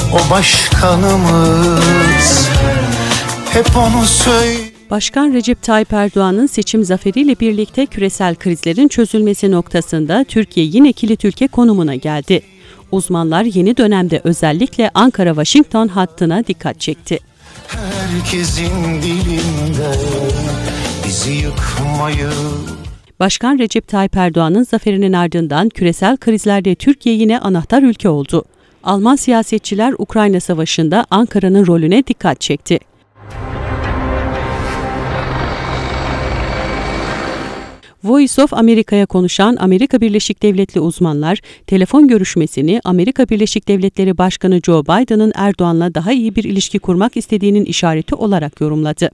o başkanımız. Hep onu söyle. Başkan Recep Tayyip Erdoğan'ın seçim zaferiyle birlikte küresel krizlerin çözülmesi noktasında Türkiye yine kilit ülke konumuna geldi. Uzmanlar yeni dönemde özellikle Ankara-Washington hattına dikkat çekti. Herkesin dilinde bizi yıkmayı. Başkan Recep Tayyip Erdoğan'ın zaferinin ardından küresel krizlerde Türkiye yine anahtar ülke oldu. Alman siyasetçiler Ukrayna Savaşı'nda Ankara'nın rolüne dikkat çekti. Voice of America'ya konuşan Amerika Birleşik Devletleri uzmanlar, telefon görüşmesini Amerika Birleşik Devletleri Başkanı Joe Biden'ın Erdoğan'la daha iyi bir ilişki kurmak istediğinin işareti olarak yorumladı.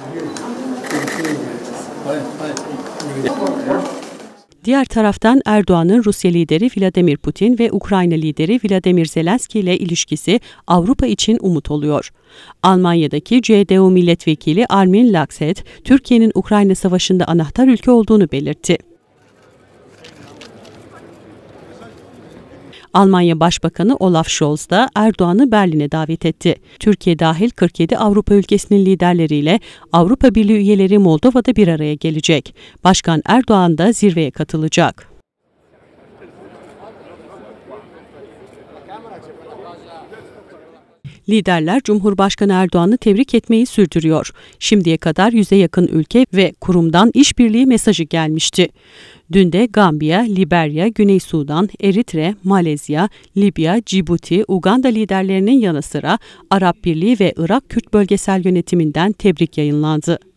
Diğer taraftan Erdoğan'ın Rusya lideri Vladimir Putin ve Ukrayna lideri Vladimir Zelenski ile ilişkisi Avrupa için umut oluyor. Almanya'daki CDU milletvekili Armin Laschet, Türkiye'nin Ukrayna Savaşı'nda anahtar ülke olduğunu belirtti. Almanya Başbakanı Olaf Scholz da Erdoğan'ı Berlin'e davet etti. Türkiye dahil 47 Avrupa ülkesinin liderleriyle Avrupa Birliği üyeleri Moldova'da bir araya gelecek. Başkan Erdoğan da zirveye katılacak. Liderler Cumhurbaşkanı Erdoğan'ı tebrik etmeyi sürdürüyor. Şimdiye kadar 100'e yakın ülke ve kurumdan işbirliği mesajı gelmişti. Dün de Gambiya, Liberya, Güney Sudan, Eritre, Malezya, Libya, Cibuti, Uganda liderlerinin yanı sıra Arap Birliği ve Irak Kürt Bölgesel Yönetiminden tebrik yayınlandı.